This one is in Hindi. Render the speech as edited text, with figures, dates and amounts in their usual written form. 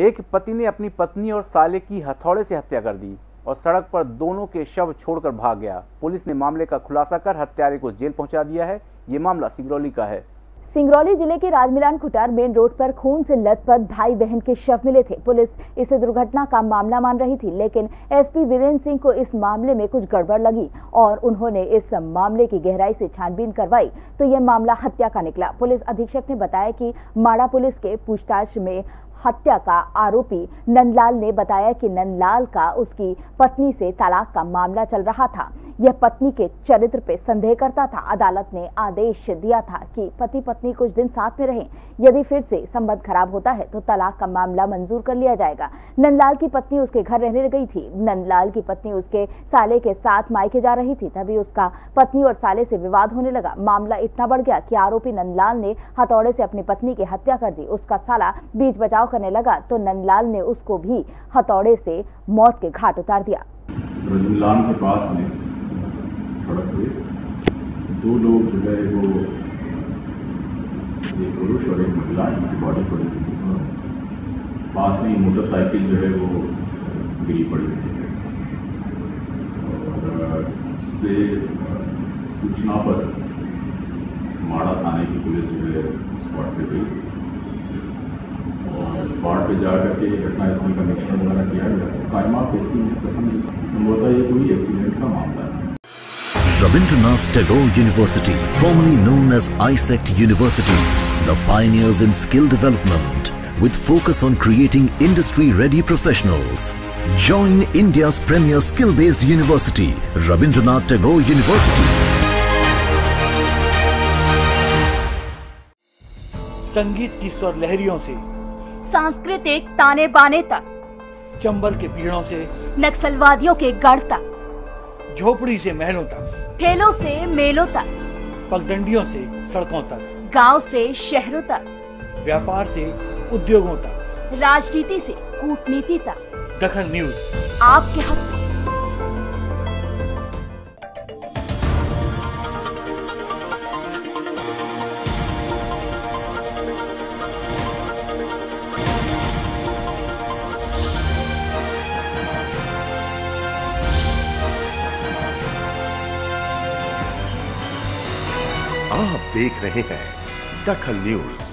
एक पति ने अपनी पत्नी और साले की हथौड़े से हत्या कर दी और सड़क पर दोनों के शव छोड़कर भाग गया। पुलिस ने मामले का खुलासा कर हत्यारे को जेल पहुंचा दिया है। ये मामला सिंगरौली का है। सिंगरौली जिले के राजमिलान खुटार मेन रोड पर खून से लथपथ भाई बहन के शव मिले थे। पुलिस इसे दुर्घटना का मामला मान रही थी, लेकिन एसपी वीरेंद्र सिंह को इस मामले में कुछ गड़बड़ लगी और उन्होंने इस मामले की गहराई से छानबीन करवाई तो यह मामला हत्या का निकला। पुलिस अधीक्षक ने बताया कि माड़ा पुलिस के पूछताछ में हत्या का आरोपी नंदलाल ने बताया कि नंदलाल का उसकी पत्नी से तलाक का मामला चल रहा था। यह पत्नी के चरित्र पे संदेह करता था। अदालत ने आदेश दिया था कि पति पत्नी कुछ दिन साथ में रहें। यदि फिर से संबंध खराब होता है तो तलाक का मामला मंजूर कर लिया जाएगा। नंदलाल की पत्नी उसके घर रहने गई थी। नंदलाल की पत्नी उसके साले के साथ मायके जा रही थी, तभी उसका पत्नी और साले से विवाद होने लगा। मामला इतना बढ़ गया कि आरोपी नंदलाल ने हथौड़े से अपनी पत्नी की हत्या कर दी। उसका साला बीच बचाव करने लगा तो नंदलाल ने उसको भी हथौड़े से मौत के घाट उतार दिया। राजमिलान के पास में सड़क पे दो लोग जो है वो एक पुरुष और एक महिला की बॉडी पड़ी हुई, पास में मोटरसाइकिल जो है वो गिरी पड़ी हुई है और उस पर सूचना पर माड़ा थाने की पुलिस जो है स्पॉट पे गई और स्पॉट पे जा करके घटनास्थल का निरीक्षण वगैरह किया गया। कायमा केसी संभवतः ये कोई एक्सीडेंट का मामला है। Rabindranath Tagore University, formerly known as ISECT University, the pioneers in skill development with focus on creating industry-ready professionals. Join India's premier skill-based university, Rabindranath Tagore University. संगीत की स्वर लहरियों से सांस्कृतिक ताने बाने तक, चंबल के पीड़ों से नक्सलवादियों के गढ़ तक, झोपड़ी से महलों तक, ठेलों से मेलों तक, पगडंडियों से सड़कों तक, गांव से शहरों तक, व्यापार से उद्योगों तक, राजनीति से कूटनीति तक, दखल न्यूज आपके हक में। आप देख रहे हैं दखल न्यूज।